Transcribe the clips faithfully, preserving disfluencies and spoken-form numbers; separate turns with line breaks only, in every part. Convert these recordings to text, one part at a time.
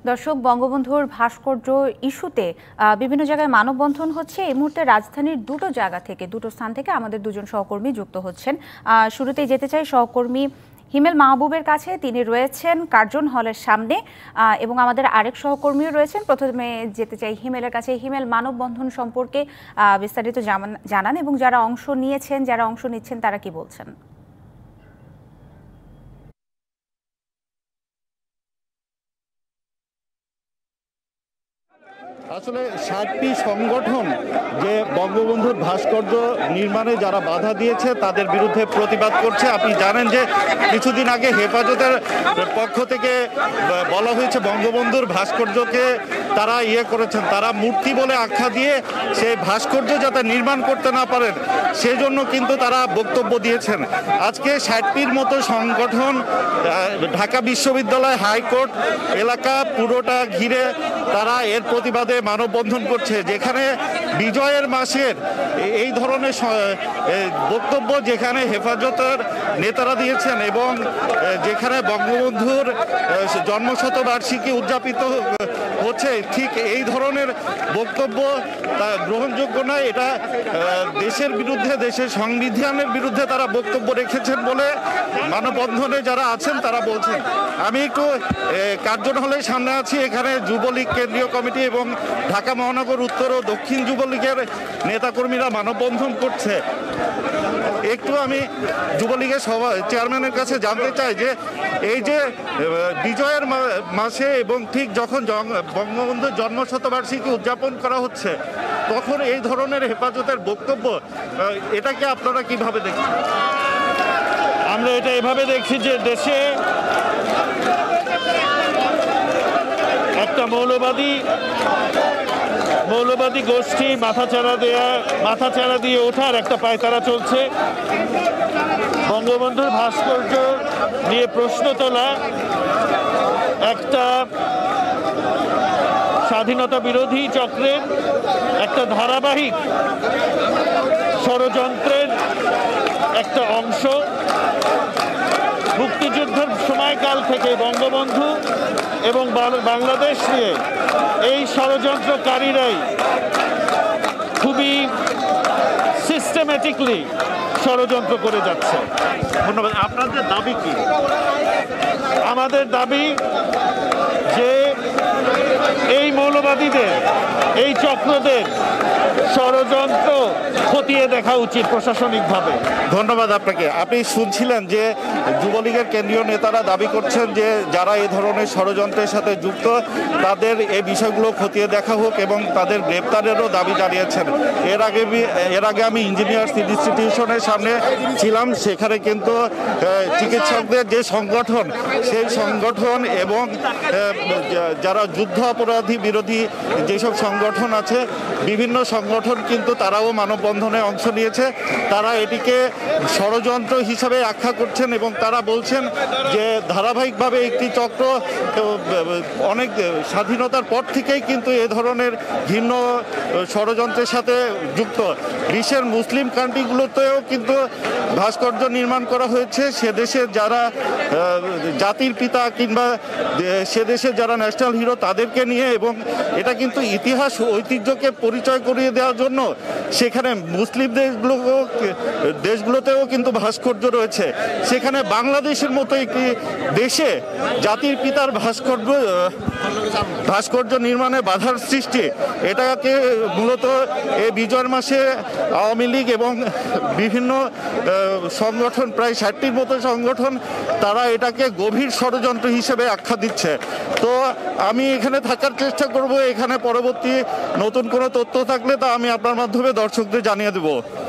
দর্শক, বঙ্গবন্ধুর ভাস্কর্য ইস্যুতে বিভিন্ন জায়গায় মানববন্ধন হচ্ছে। এই মুহূর্তে রাজধানীর দুটো জায়গা থেকে দুটো স্থান থেকে আমাদের দুজন সহকর্মী যুক্ত হচ্ছেন। শুরুতেই যেতে চাই সহকর্মী হিমেল মাহবুবের কাছে। তিনি রয়েছেন কার্জন হলের সামনে এবং আমাদের আরেক সহকর্মীও রয়েছেন। প্রথমে যেতে চাই হিমেলের কাছে। হিমেল, মানববন্ধন সম্পর্কে বিস্তারিত জানান এবং যারা অংশ নিয়েছেন যারা অংশ নিচ্ছেন তারা কি বলছেন?
আসলে ষাটটি সংগঠন যে বঙ্গবন্ধুর ভাস্কর্য নির্মাণে যারা বাধা দিয়েছে তাদের বিরুদ্ধে প্রতিবাদ করছে। আপনি জানেন যে কিছুদিন আগে হেফাজতের পক্ষ থেকে বলা হয়েছে বঙ্গবন্ধুর ভাস্কর্যকে তারা ইয়ে করেছেন, তারা মূর্তি বলে আখ্যা দিয়ে সেই ভাস্কর্য যাতে নির্মাণ করতে না পারেন সেজন্য কিন্তু তারা বক্তব্য দিয়েছেন। আজকে ষাটটির মতো সংগঠন ঢাকা বিশ্ববিদ্যালয় হাইকোর্ট এলাকা পুরোটা ঘিরে তারা এর প্রতিবাদে মানববন্ধন করছে, যেখানে বিজয়ের মাসের এই ধরনের বক্তব্য যেখানে হেফাজতের নেতারা দিয়েছেন এবং যেখানে বঙ্গবন্ধুর জন্মশতবার্ষিকী উদযাপিত হচ্ছে, ঠিক এই ধরনের বক্তব্য তা গ্রহণযোগ্য নয়। এটা দেশের বিরুদ্ধে, দেশের সংবিধানের বিরুদ্ধে তারা বক্তব্য রেখেছেন বলে মানববন্ধনে যারা আছেন তারা বলছেন। আমি একটু কার্জন হলের সামনে আছি। এখানে যুবলীগ কেন্দ্রীয় কমিটি এবং ঢাকা মহানগর উত্তর ও দক্ষিণ যুবলীগের নেতাকর্মীরা মানববন্ধন করছে। একটু আমি যুবলীগের সভা চেয়ারম্যানের কাছে জানতে চাই যে এই যে বিজয়ের মাসে এবং ঠিক যখন বঙ্গবন্ধুর জন্মশতবার্ষিকী উদযাপন করা হচ্ছে তখন এই ধরনের হেফাজতের বক্তব্য, এটাকে আপনারা কিভাবে দেখছেন?
আমরা এটা এভাবে দেখছি যে দেশে একটা মৌলবাদী মৌলবাদী গোষ্ঠী মাথাচাড়া দেয়া মাথাচাড়া দিয়ে ওঠার একটা পায়তারা চলছে। বঙ্গবন্ধুর ভাস্কর্য নিয়ে প্রশ্ন তোলা একটা স্বাধীনতা বিরোধী চক্রের একটা ধারাবাহিক ষড়যন্ত্রের একটা অংশ। মুক্তিযুদ্ধের সময়কাল থেকে বঙ্গবন্ধু এবং বাংলাদেশ নিয়ে এই ষড়যন্ত্রকারীরাই খুবই সিস্টেম্যাটিকলি ষড়যন্ত্র করে যাচ্ছে।
ধন্যবাদ। আপনাদের দাবি কি?
আমাদের দাবি যে এই মৌলবাদীদের, এই চক্রদের ষড়যন্ত্র খতিয়ে দেখা উচিত প্রশাসনিকভাবে।
ধন্যবাদ আপনাকে। আপনি শুনছিলেন যে যুবলীগের কেন্দ্রীয় নেতারা দাবি করছেন যে যারা এই ধরনের ষড়যন্ত্রের সাথে যুক্ত তাদের এই বিষয়গুলো খতিয়ে দেখা হোক এবং তাদের গ্রেপ্তারেরও দাবি জানিয়েছেন। এর আগে এর আগে আমি ইঞ্জিনিয়ার্স ইনস্টিটিউশনের সামনে ছিলাম, সেখানে কিন্তু চিকিৎসকদের যে সংগঠন সেই সংগঠন এবং যারা যুদ্ধ অপরাধী বিরোধী যেসব সংগঠন আছে বিভিন্ন সংগঠন কিন্তু তারাও মানববন্ধনে অংশ নিয়েছে। তারা এটিকে ষড়যন্ত্র হিসাবে আখ্যা করছেন এবং তারা বলছেন যে ধারাবাহিকভাবে একটি চক্র অনেক স্বাধীনতার পর থেকেই কিন্তু এ ধরনের ঘৃণ্য ষড়যন্ত্রের সাথে যুক্ত। বিশ্বের মুসলিম কান্ট্রিগুলোতেও কিন্তু ভাস্কর্য নির্মাণ করা হয়েছে সে দেশের যারা জাতির পিতা কিংবা সে দেশের যারা ন্যাশনাল হিরো তাদেরকে নিয়ে, এবং এটা কিন্তু ইতিহাস ঐতিহ্যকে পরিচয় করিয়ে দেওয়ার জন্য সেখানে মুসলিম দেশগুলো দেশগুলোতেও কিন্তু ভাস্কর্য রয়েছে। সেখানে বাংলাদেশের মতো একটি দেশে জাতির পিতার ভাস্কর্য ভাস্কর্য নির্মাণে বাধার সৃষ্টি, এটাকে মূলত এই বিজয়ের মাসে আওয়ামী লীগ এবং বিভিন্ন সংগঠন, প্রায় ষাটটির মতো সংগঠন, তারা এটাকে গভীর ষড়যন্ত্র হিসেবে আখ্যা দিচ্ছে। তো আমি এখানে থাকার চেষ্টা করব, এখানে পরবর্তী নতুন কোনো তথ্য থাকলে তা আমি আপনার মাধ্যমে দর্শকদের জানিয়ে দেব।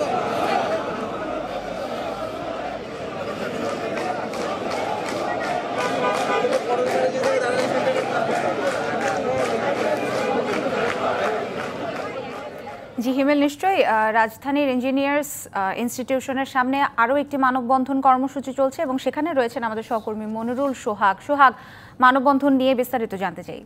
জি হিমেল, নিশ্চয়ই রাজধানীর ইঞ্জিনিয়ার্স ইনস্টিটিউশনের সামনে আরও একটি মানববন্ধন কর্মসূচি চলছে এবং সেখানে রয়েছেন আমাদের সহকর্মী মনিরুল সোহাগ। সোহাগ, মানববন্ধন নিয়ে বিস্তারিত জানতে চাই।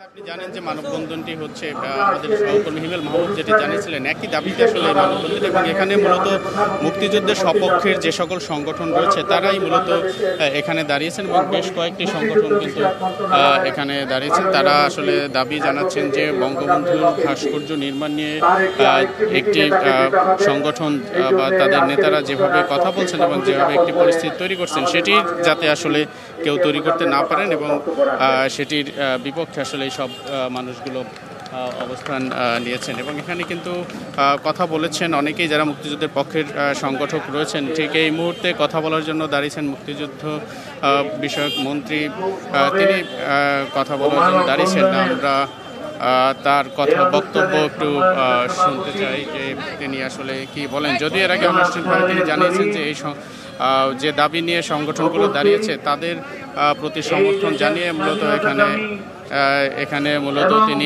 আপনি জানেন যে মানববন্ধনটি হচ্ছে আমাদের সহকর্মী হিমেল মাহমুদ যেটি জানিয়েছিলেন একই দাবিতে আসলে এই মানববন্ধন, এবং এখানে মূলত মুক্তিযুদ্ধের সপক্ষের যে সকল সংগঠন রয়েছে তারাই মূলত এখানে দাঁড়িয়েছেন এবং বেশ কয়েকটি সংগঠন কিন্তু এখানে দাঁড়িয়েছেন। তারা আসলে দাবি জানাচ্ছেন যে বঙ্গবন্ধুর ভাস্কর্য নির্মাণ নিয়ে একটি সংগঠন বা তাদের নেতারা যেভাবে কথা বলছেন এবং যেভাবে একটি পরিস্থিতি তৈরি করছেন সেটি যাতে আসলে কেউ তৈরি করতে না পারেন, এবং সেটির বিপক্ষে আসলে সব মানুষগুলো অবস্থান নিয়েছেন। এবং এখানে কিন্তু কথা বলেছেন অনেকেই যারা মুক্তিযুদ্ধের পক্ষের সংগঠক রয়েছেন। ঠিক এই মুহূর্তে কথা বলার জন্য দাঁড়িয়েছেন মুক্তিযুদ্ধ বিষয়ক মন্ত্রী, তিনি কথা বলার জন্য দাঁড়িয়েছেন। আমরা তার কথা বক্তব্য একটু শুনতে চাই যে তিনি আসলে কি বলেন। যদি এর আগে অনুষ্ঠানভাবে তিনি জানিয়েছেন যে এই যে দাবি নিয়ে সংগঠনগুলো দাঁড়িয়েছে তাদের প্রতি সমর্থন জানিয়ে মূলত এখানে এখানে মূলত তিনি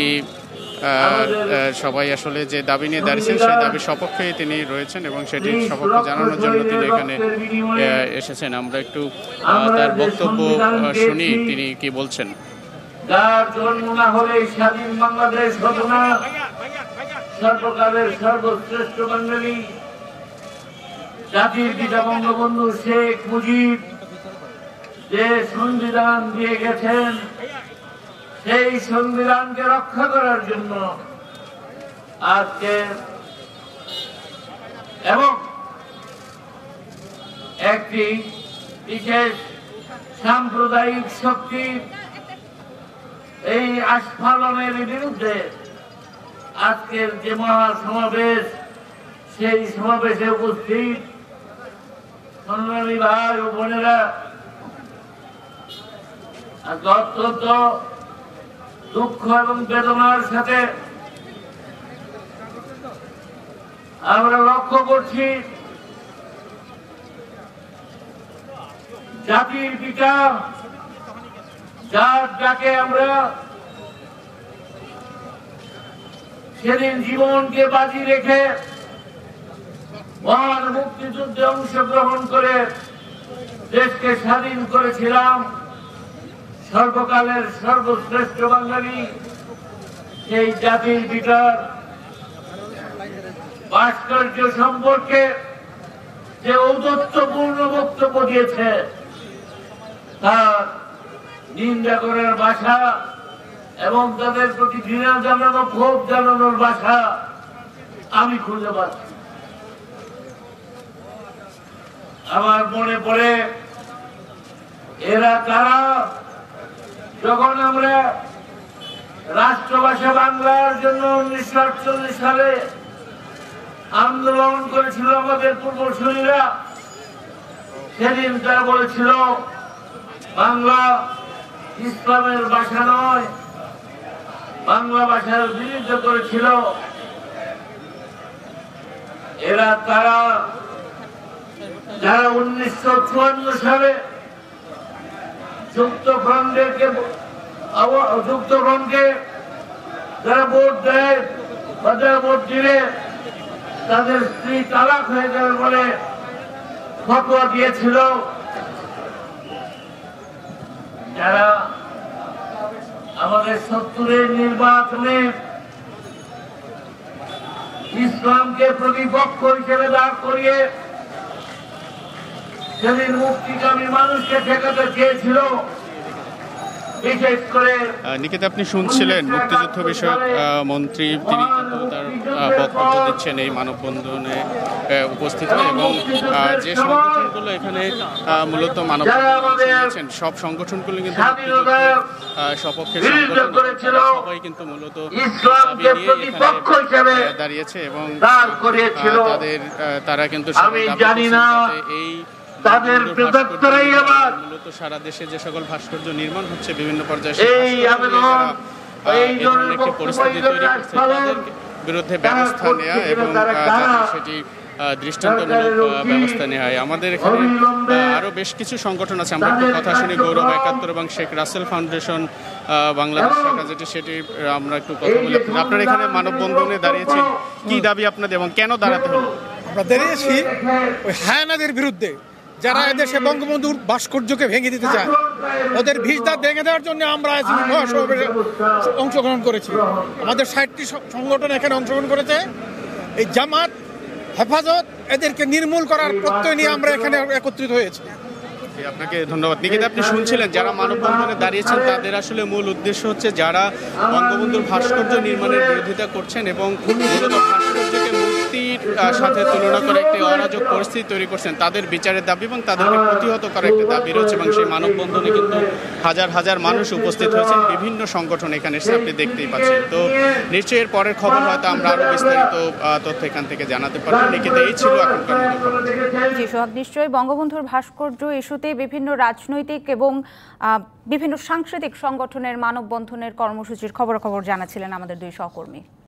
সবাই আসলে যে দাবি নিয়ে দাঁড়িয়েছেন সেই দাবির সপক্ষেই তিনি রয়েছেন এবং সেটির সপক্ষে জানানোর জন্য তিনি এখানে এসেছেন। আমরা একটু তার বক্তব্য শুনি তিনি কি বলছেন।
যার জন্ম না হলে স্বাধীন বাংলাদেশ হতো না, সর্বকালের সর্বশ্রেষ্ঠ বাঙালি জাতির পিতা বঙ্গবন্ধু শেখ মুজিব যে সংবিধান দিয়ে গেছেন সেই সংবিধানকে রক্ষা করার জন্য আজকে এবং একটি বিশেষ সাম্প্রদায়িক শক্তি এই আস্ফালনের বিরুদ্ধে আজকের যে মহাসমাবেশ সেই সমাবেশে উপস্থিত সংগ্রামী ভাই ও বোনেরা, অত্যন্ত দুঃখ এবং বেদনার সাথে আমরা লক্ষ্য করছি জাতির পিতা যার ডাকে আমরা সেদিন জীবনকে বাজি রেখে মহান মুক্তিযুদ্ধে অংশগ্রহণ করে দেশকে স্বাধীন করেছিলাম, সর্বকালের সর্বশ্রেষ্ঠ বাঙালি সেই জাতির পিতার ভাস্কর্য সম্পর্কে যে ঔদ্ধত্যপূর্ণ বক্তব্য দিয়েছে তার নিন্দা করার ভাষা এবং তাদের প্রতি ঘৃণা জানানো, ক্ষোভ জানানোর ভাষা আমি খুঁজে পাচ্ছি। আমার মনে পড়ে এরা কারা, যখন আমরা রাষ্ট্রভাষা বাংলার জন্য উনিশশো আটচল্লিশ সালে আন্দোলন করেছিল আমাদের পূর্বসূরীরা, সেদিন তারা বলেছিল বাংলা ইসলামের ভাষা নয়, বাংলা ভাষার বিরুদ্ধে করেছিল। এরা তারা যারা উনিশশো চুয়ান্ন সালে যুক্তফ্রন্টকে যুক্তফ্রন্টকে যারা ভোট দেয় বা যারা ভোট দিলে তাদের স্ত্রী তালাক হয়ে যাবে বলে ফতোয়া দিয়েছিল, যারা আমাদের সত্তরের নির্বাচনে ইসলামকে প্রতিপক্ষ হিসেবে দাঁড় করিয়ে সেদিন মুক্তিকামী মানুষকে ঠেকাতে চেয়েছিল। বিশেষ করে
নিকেত, আপনি শুনছিলেন মুক্তিযুদ্ধ বিষয়ক মন্ত্রী, তিনি কিন্তু তার বক্তব্য দিচ্ছেন এই মানববন্ধনে উপস্থিত হয়ে, এবং যে সংগঠনগুলো এখানে মূলত মানববন্ধন দিয়েছেন সব সংগঠনগুলো কিন্তু সপক্ষের সংগঠন, সবাই কিন্তু মূলত দাঁড়িয়েছে এবং তাদের তারা কিন্তু এই
তাদের প্রদত্তরাই আবার
মূলত সারা দেশে যে সকল ভাস্কর্য নির্মাণ হচ্ছে বিভিন্ন পর্যায়ে
এই আবেদন এই ধরনের
একটি পরিস্থিতি তৈরি করছে, তাদের বিরুদ্ধে ব্যবস্থা নেওয়া এবং সেটি দৃষ্টান্তমূলক ব্যবস্থা নেওয়া হয়। আমাদের এখানে আরো বেশ কিছু সংগঠন আছে, আমরা একটু কথা শুনি। গৌরব একাত্তর এবং শেখ রাসেল ফাউন্ডেশন বাংলাদেশ শাখা যেটি, সেটি আমরা একটু কথা বলি। আপনার এখানে মানববন্ধনে দাঁড়িয়েছেন, কি দাবি আপনাদের এবং কেন দাঁড়াতে হলো?
আমরা দাঁড়িয়েছি ওই হায়নাদের বিরুদ্ধে, যারা এদেশে বঙ্গবন্ধুর ভাস্কর্যকে ভেঙে দিতে চায়, ওদের ভিসদার ভেঙে দেওয়ার জন্য আমরা মহাসমাবেশে অংশগ্রহণ করেছি। আমাদের ষাটটি সংগঠন এখানে অংশগ্রহণ করেছে। এই জামাত, হেফাজত এদেরকে নির্মূল করার প্রত্যয় নিয়ে আমরা এখানে একত্রিত হয়েছি।
আপনাকে ধন্যবাদ। নিকিতা, আপনি শুনছিলেন যারা মানববন্ধনে দাঁড়িয়েছেন তাদের আসলে মূল উদ্দেশ্য হচ্ছে যারা বঙ্গবন্ধুর ভাস্কর্য নির্মাণের বিরোধিতা করছেন এবং মূলত ভাস্কর্যকে মূর্তির সাথে তুলনা করে একটি অরাজক পরিস্থিতি তৈরি করছেন, তাদের বিচারের দাবি এবং তাদেরকে প্রতিহত করার একটি দাবি রয়েছে। এবং সেই মানববন্ধনে কিন্তু হাজার হাজার মানুষ উপস্থিত হয়েছেন, বিভিন্ন সংগঠন এখানে এসে আপনি দেখতেই পাচ্ছেন। তো নিশ্চয়ই এর পরের খবর হয়তো আমরা আরো বিস্তারিত তথ্য এখান থেকে জানাতে পারবো। নিকিতা, এই ছিল এখনকার মতো।
জি সোহাগ, নিশ্চয়ই বঙ্গবন্ধুর ভাস্কর্য ইস্যুতে বিভিন্ন রাজনৈতিক এবং বিভিন্ন সাংস্কৃতিক সংগঠনের মানববন্ধনের কর্মসূচির খবরাখবর জানাচ্ছিলেন আমাদের দুই সহকর্মী।